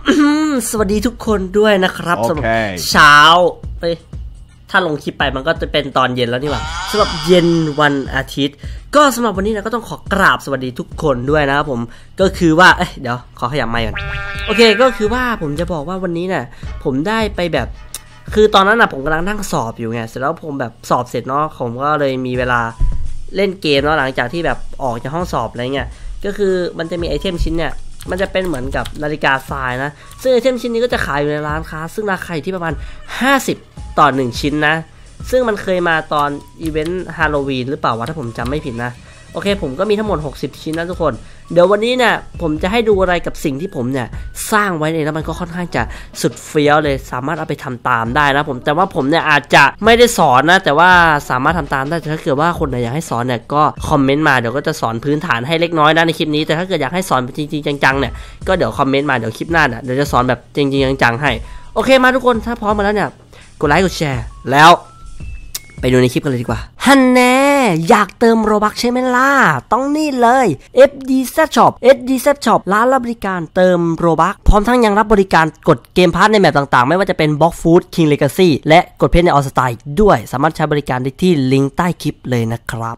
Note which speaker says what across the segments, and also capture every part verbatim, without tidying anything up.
Speaker 1: สวัสดีทุกคนด้วยนะครับ
Speaker 2: okay.
Speaker 1: สำหรับเช้าเฮ้ยถ้าลงคลิปไปมันก็จะเป็นตอนเย็นแล้วนี่หว่าสำหรับเย็นวันอาทิตย์ก็สำหรับวันนี้นะก็ต้องขอกราบสวัสดีทุกคนด้วยนะครับผมก็คือว่าเอ้ยเดี๋ยวขอขยับไมค์ก่อนโอเคก็คือว่าผมจะบอกว่าวันนี้เนี่ยผมได้ไปแบบคือตอนนั้นนะผมกำลังนั่งสอบอยู่ไงเสร็จแล้วผมแบบสอบเสร็จเนาะผมก็เลยมีเวลาเล่นเกมเนาะหลังจากที่แบบออกจากห้องสอบอะไรเงี้ยก็คือมันจะมีไอเทมชิ้นเนี่ยมันจะเป็นเหมือนกับนาฬิกาทรายนะซึ่งไอเทมชิ้นนี้ก็จะขายอยู่ในร้านค้าซึ่งราคาที่ประมาณห้าสิบต่อหนึ่งชิ้นนะซึ่งมันเคยมาตอนอีเวนต์ฮาโลวีนหรือเปล่าวะถ้าผมจำไม่ผิดนะโอเคผมก็มีทั้งหมดหกสิบชิ้นนะทุกคนเดี๋ยววันนี้เนี่ยผมจะให้ดูอะไรกับสิ่งที่ผมเนี่ยสร้างไว้เนี่ยแล้วมันก็ค่อนข้างจะสุดเฟี้ยวเลยสามารถเอาไปทำตามได้นะผมแต่ว่าผมเนี่ยอาจจะไม่ได้สอนนะแต่ว่าสามารถทำตามได้แต่ถ้าเกิดว่าคนไหนอยากให้สอนเนี่ยก็คอมเมนต์มาเดี๋ยวก็จะสอนพื้นฐานให้เล็กน้อยนะในคลิปนี้แต่ถ้าเกิดอยากให้สอนจริงๆจังๆเนี่ยก็เดี๋ยวคอมเมนต์มาเดี๋ยวคลิปหน้าเนี่ยเดี๋ยวจะสอนแบบจริงๆจังๆให้โอเคมาทุกคนถ้าพร้อมมาแล้วเนี่ยกดไลค์กดแชร์แล้วไปดูในคลิปกันเลยดีกว่าฮันแน่อยากเติมโรบัคใช่ไหมล่ะต้องนี่เลย เอฟ ดี แซด Shop เอฟ ดี แซด Shop ร้านรับบริการเติมโรบัคพร้อมทั้งยังรับบริการกดเกมพาร์ทในแมปต่างๆไม่ว่าจะเป็น Blox Fruit King Legacy และกดเพชรใน All Style ด้วยสามารถใช้บริการได้ที่ลิงก์ใต้คลิปเลยนะครับ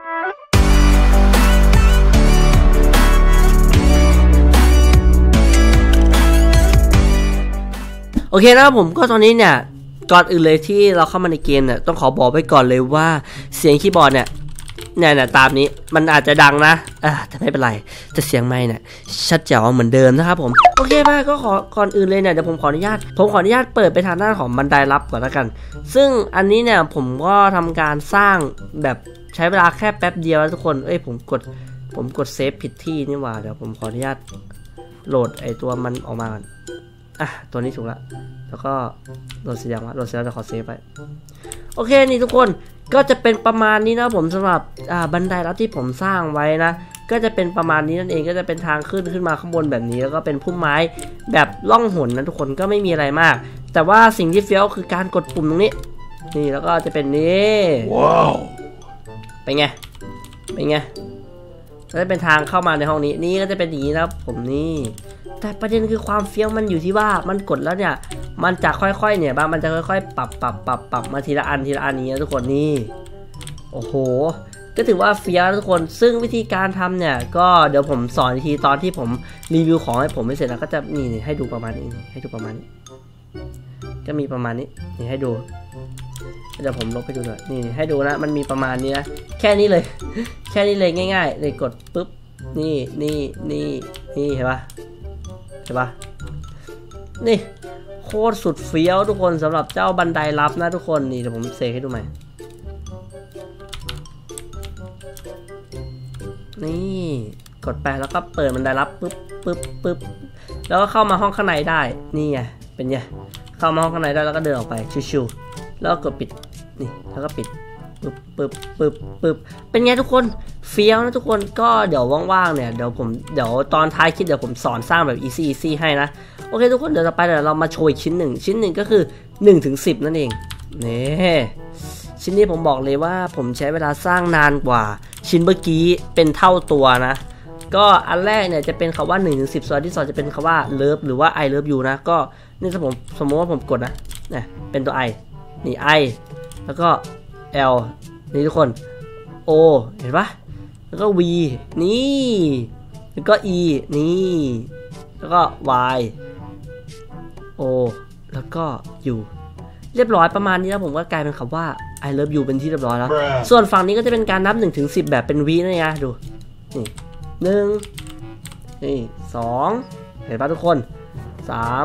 Speaker 1: โอเคนะครับผมก็ตอนนี้เนี่ยก่อนอื่นเลยที่เราเข้ามาในเกมเนี่ยต้องขอบอกไว้ก่อนเลยว่าเสียงคีย์บอร์ดเนี่ยเนี่ยนะตามนี้มันอาจจะดังนะอ่าแต่ไม่เป็นไรจะเสียงไมค์เนี่ยชัดแจ๋วเหมือนเดิมนะครับผมโอเคมาก็ขอก่อนอื่นเลยเนี่ยเดี๋ยวผมขออนุญาตผมขออนุญาตเปิดไปทางด้านของบันไดลับก่อนแล้วกันซึ่งอันนี้เนี่ยผมก็ทำการสร้างแบบใช้เวลาแค่แป๊บเดียวแล้วทุกคนเอ้ยผมกดผมกดเซฟผิดที่นี่หว่าเดี๋ยวผมขออนุญาตโหลดไอตัวมันออกมาก่อนอ่ะตัวนี้ถูกละแล้วก็โหลดเสร็จยังวะโหลดเสร็จแล้วจะขอเซฟไปโอเคนี่ทุกคนก็จะเป็นประมาณนี้นะผมสำหรับอ่าบันไดลับที่ผมสร้างไว้นะก็จะเป็นประมาณนี้นั่นเองก็จะเป็นทางขึ้นขึ้นมาข้างบนแบบนี้แล้วก็เป็นพุ่มไม้แบบล่องหนนะทุกคนก็ไม่มีอะไรมากแต่ว่าสิ่งที่เฟี้ยวคือการกดปุ่มตรงนี้นี่แล้วก็จะเป็นนี้ว้าวเป็นไงเป็นไงก็จะเป็นทางเข้ามาในห้องนี้นี่ก็จะเป็นอย่างนี้นะผมนี่แต่ประเด็นคือความเฟี้ยวมันอยู่ที่ว่ามันกดแล้วเนี่ยมันจะค่อยๆเนี่ยบ้างมันจะค่อยๆปรับปรับปรับปรับมาทีละอันทีละอันนี้นะทุกคนนี่โอ้โหก็ถือว่าเฟี้ยวทุกคนซึ่งวิธีการทำเนี่ยก็เดี๋ยวผมสอนทีตอนที่ผมรีวิวของให้ผมไม่เสร็จแล้วก็จะนี่นี่ให้ดูประมาณนี้ให้ดูประมาณนี้ก็มีประมาณนี้นี่ให้ดูเดี๋ยวผมลบให้ดูหน่อยนี่ให้ดูนะมันมีประมาณนี้นะแค่นี้เลยแค่นี้เลยง่ายๆเลยกดปุ๊บนี่นี่นี่นี่เห็นปะเห็นปะนี่โคตรสุดเฟี้ยวทุกคนสำหรับเจ้าบันไดลับนะทุกคนนี่เดี๋ยวผมเสกให้ดูใหม่นี่กดไปแล้วก็เปิดบันไดลับปุ๊บปุ๊บปุ๊บแล้วก็เข้ามาห้องข้างในได้นี่ไงเป็นไงเข้ามาห้องข้างในได้แล้วก็เดินออกไปชิวๆแล้วก็กดปิดนี่แล้วก็ปิดปึ๊บปึ๊บปึ๊บปึ๊บเป็นไงทุกคนเฟี้ยวนะทุกคนก็เดี๋ยวว่างๆเนี่ยเดี๋ยวผมเดี๋ยวตอนท้ายคลิปเดี๋ยวผมสอนสร้างแบบ easy easy ให้นะโอเคทุกคนเดี๋ยวต่อไปเดี๋ยวเรามาโชว์ชิ้นหนึ่งชิ้นหนึ่งก็คือหนึ่งถึงสิบนั่นเองนี่ชิ้นนี้ผมบอกเลยว่าผมใช้เวลาสร้างนานกว่าชิ้นเมื่อกี้เป็นเท่าตัวนะก็อันแรกเนี่ยจะเป็นคำว่าหนึ่งถึงสิบส่วนที่สองจะเป็นคำว่า love หรือว่า I love you นะก็นี่ถ้าผมสมมติว่าผมกดนะเนี่ยเป็นตัว I นี่ I แล้วก็ L นี่ทุกคน O เห็นปะแล้วก็ V นี่แล้วก็ E นี่แล้วก็ Y O แล้วก็ U เรียบร้อยประมาณนี้แล้วผมก็กลายเป็นคำว่า I love you เป็นที่เรียบร้อยแล้วส่วนฝั่งนี้ก็จะเป็นการนับหนึ่งถึงสิบแบบเป็นวินะเนี่ยดูนี่หนึ่งนี่สองเห็นปะทุกคนสาม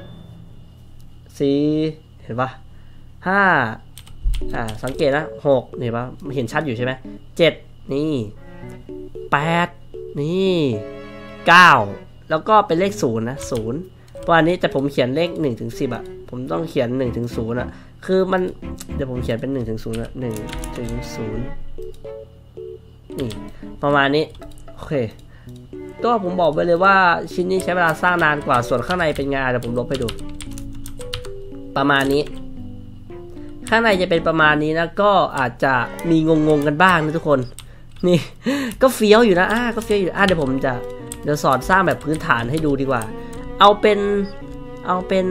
Speaker 1: สี่เห็นปะห้าอ่าสังเกตนะหกนี่ปะเห็นชัดอยู่ใช่ไหมเจ็ดนี่แปดนี่เก้าแล้วก็เป็นเลขศูนย์นะศูนย์วันนี้แต่ผมเขียนเลขหนึ่งถึงสิบอ่ะผมต้องเขียนหนึ่งถึงศูนย์อ่ะคือมันเดี๋ยวผมเขียนเป็นหนึ่งถึงศูนย์อ่ะหนึ่งถึงศูนย์นี่ประมาณนี้โอเคก็ผมบอกไปเลยว่าชิ้นนี้ใช้เวลาสร้างนานกว่าส่วนข้างในเป็นไงเดี๋ยวผมลบให้ดูประมาณนี้ข้างในจะเป็นประมาณนี้นะก็อาจจะมีงงๆกันบ้างนะทุกคนนี่ก็เฟี้ยวอยู่นะอ่าก็เฟี้ยวอยู่อ่าเดี๋ยวผมจะเดี๋ยวสอนสร้างแบบพื้นฐานให้ดูดีกว่าเอาเป็นเอาเป็น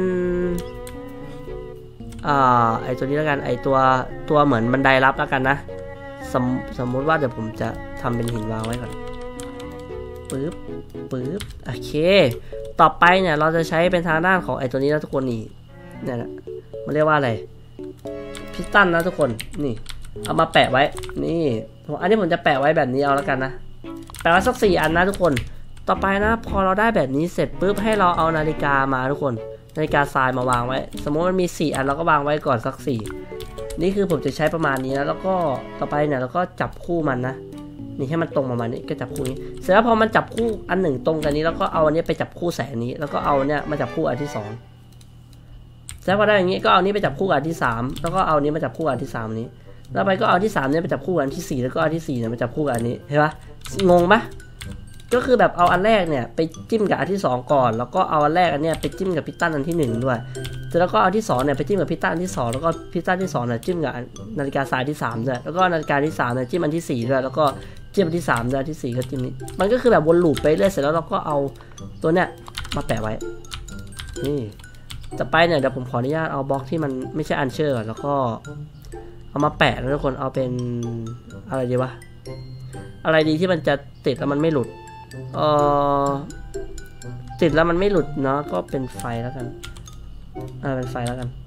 Speaker 1: อ่าไอตัวนี้แล้วกันไอตัวตัวเหมือนบันไดลับแล้วกันนะสมสมมุติว่าเดี๋ยวผมจะทำเป็นหินวางไว้ก่อนปึ๊บปึ๊บโอเคต่อไปเนี่ยเราจะใช้เป็นทางด้านของไอตัวนี้นะทุกคนนี่เนี่ยนะมันเรียกว่าอะไรพิสตันนะทุกคนนี่เอามาแปะไว้นี่อันนี้ผมจะแปะไว้แบบนี้เอาแล้วกันนะแปะไว้สักสี่อันนะทุกคนต่อไปนะพอเราได้แบบนี้เสร็จปุ๊บให้เราเอานาฬิกามาทุกคนนาฬิกาทรายมาวางไว้สมมติมันมีสี่อันเราก็วางไว้ก่อนสักสี่นี่คือผมจะใช้ประมาณนี้นะแล้วก็ต่อไปเนี่ยเราก็จับคู่มันนะนี่ให้มันตรงประมาณนี้ก็จับคู่นี้เสร็จแล้วพอมันจับคู่อันหนึ่งตรงกันนี้แล้วก็เอาอันนี้ไปจับคู่ใส่อันนี้แล้วก็เอาเนี่ยมาจับคู่อันที่สองเสร็จพอได้อย่างนี้ก็เอานี้ไปจับคู่อันที่สามแล้วก็เอานี้มาจับคู่อันที่สามนี้แล้วไปก็เอาที่สามเนี่ยไปจับคู่อันที่สี่แล้วก็อันที่สี่เนี่ยมาจับคู่อันนี้เห็นปะงงปะก็คือแบบเอาอันแรกเนี่ยไปจิ้มกับอันที่สองก่อนแล้วก็เอาอันแรกอันเนี้ยไปจิ้มกับพิสตันอันที่หนึ่งด้วยแล้วก็เอาที่สองเนี่ยไปจิ้มกับพิสตันอันที่สองแล้วก็พิสตันที่สองเนี่ยจิ้มกับนาฬิกาทรายที่สามด้วยแล้วก็นาฬิกาที่สามเนี่ยจิ้มอันที่สี่ด้วยแล้วก็จิ้มอันที่สามด้วยอันที่สี่ก็จิ้มนี้มันก็คือแบบวนลูปไปเรื่อยเสร็จแล้วเราก็เอาตัวเนี้ยมาแปะไว้นี่ต่อไปเนี่ยเดี๋ยวผมขออนุญาตเอาบล็อกที่มันไม่ใช่อันเชอร์แล้วก็เอามาแปะนะทุกคนเอาเป็นอะไรดีวะอะไรดีที่มันจะติดแล้วมันไม่หลุดเออติดแล้วมันไม่หลุดเนาะก็เป็นไฟแล้วกันอ่าเป็นไฟแล้วกัน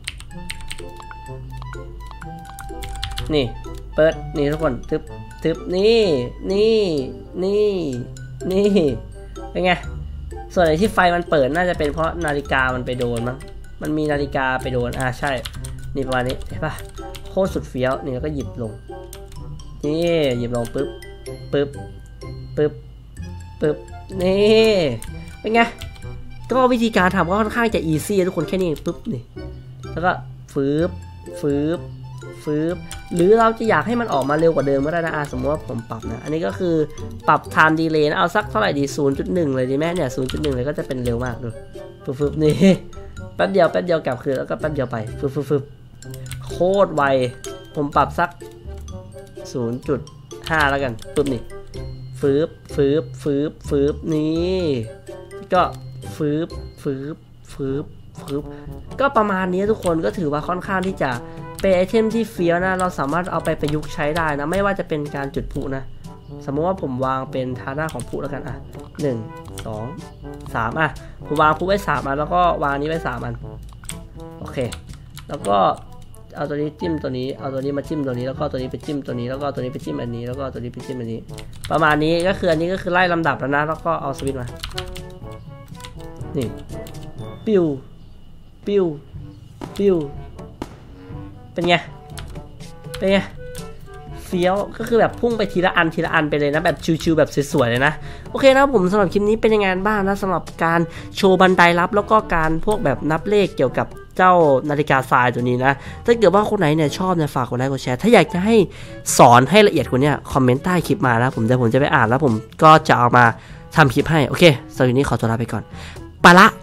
Speaker 1: นี่เปิดนี่ทุกคนทึบทึบนี่นี่นี่นี่เป็นไงส่วนไหนที่ไฟมันเปิดน่าจะเป็นเพราะนาฬิกามันไปโดนมั้งมันมีนาฬิกาไปโดนอ่าใช่นี่ประมาณนี้เห็นปะโคตรสุดเฟี้ยวนี่แล้วก็หยิบลงนี่หยิบลงปึ๊บปึ๊บปึ๊บปึ๊บนี่เป็นไงก็วิธีการทำก็ค่อนข้างจะอีซี่ทุกคนแค่นี้ปึ๊บนี่แล้วก็ฟืบฟืบฟืบหรือเราจะอยากให้มันออกมาเร็วกว่าเดิมก็ได้นะสมมติว่าผมปรับนะอันนี้ก็คือปรับ time delay นะเอาสักเท่าไหร่ดี ศูนย์จุดหนึ่ง เลยดีไหมเนี่ย ศูนย์จุดหนึ่ง เลยก็จะเป็นเร็วมากดูฟืบฟืบนี่แป๊บเดียวแป๊บเดียวกลับคืนแล้วก็แป๊บเดียวไปฟืบฟืบฟืบโคตรไวผมปรับสัก ศูนย์จุดห้า แล้วกันปึ๊บนี่ฟืบฟืบฟืบฟืบนี่ก็ฟืบฟืบฟืบฟืบก็ประมาณนี้ทุกคนก็ถือว่าค่อนข้างที่จะเป็นไอเทมที่เฟี้ยวนะเราสามารถเอาไปประยุกต์ใช้ได้นะไม่ว่าจะเป็นการจุดพลุนะสมมติว่าผมวางเป็นทางหน้าของพลุแล้วกันอ่ะหนึ่งสองสามอ่ะผมวางพลุไว้สามอันแล้วก็วางนี้ไว้สามอันโอเคแล้วก็เอาตัวนี้จิ้มตัวนี้เอาตัวนี้มาจิ้มตัวนี้แล้วก็ตัวนี้ไปจิ้มตัวนี้แล้วก็ตัวนี้ไปจิ้มอันนี้แล้วก็ตัวนี้ไปจิ้มอันนี้ประมาณนี้ก็คืออันนี้ก็คือไล่ลำดับแล้วนะแล้วก็เอาสวิตช์มานี่ปิ้วปิ้วปิ้วเป็นไงเป็นไงเฟี้ยวก็คือแบบพุ่งไปทีละอันทีละอันไปเลยนะแบบชิวๆแบบสวยๆเลยนะโอเคนะผมสำหรับคลิปนี้เป็นยังไงบ้างนะสำหรับการโชว์บันไดลับแล้วก็การพวกแบบนับเลขเกี่ยวกับเจ้านาฬิกาทรายตัวนี้นะถ้าเกิดว่าคนไหนเนี่ยชอบเนี่ยฝากกดไลค์กดแชร์ถ้าอยากจะให้สอนให้ละเอียดกว่านี้คอมเมนต์ใต้คลิปมานะผมจะผมจะไปอ่านแล้วผมก็จะเอามาทำคลิปให้โอเคสำหรับวันนี้ขอตัวลาไปก่อนไปละ